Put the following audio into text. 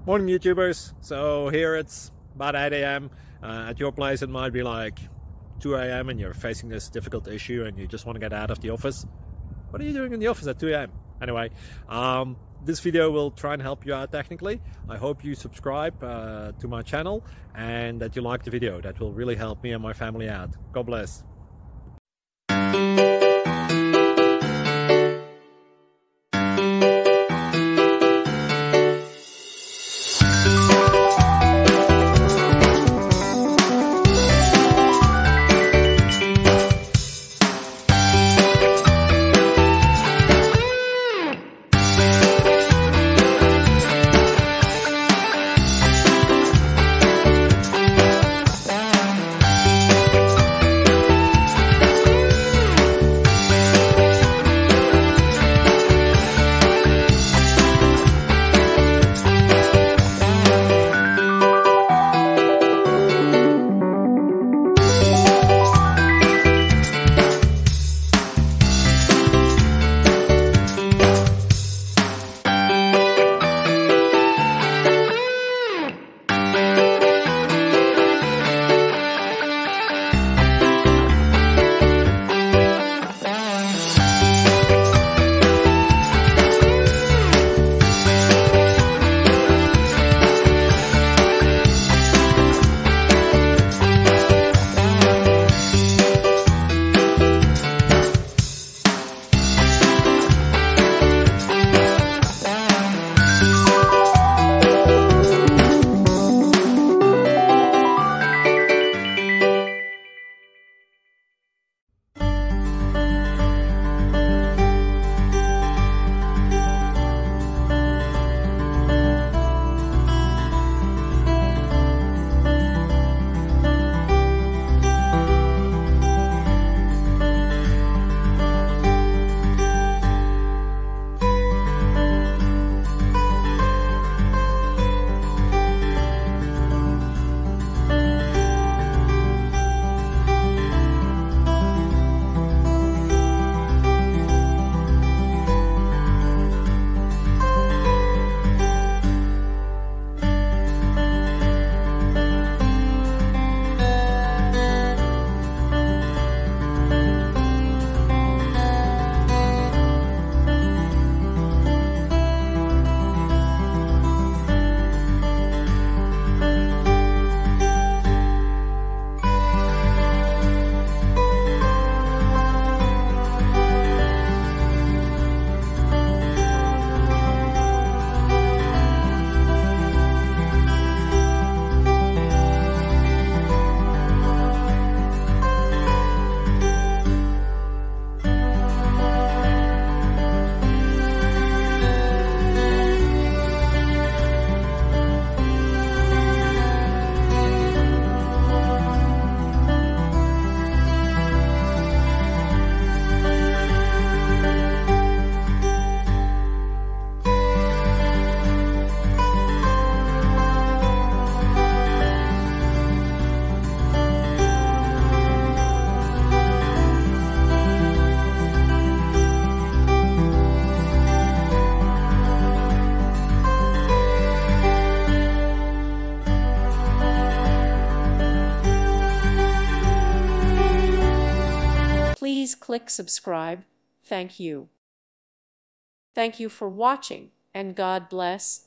Morning YouTubers. So here it's about 8 a.m. At your place it might be like 2 a.m. and you're facing this difficult issue and you just want to get out of the office. What are you doing in the office at 2 a.m.? Anyway, this video will try and help you out technically. I hope you subscribe to my channel and that you like the video. That will really help me and my family out. God bless. Please click subscribe. Thank you. Thank you for watching, and God bless.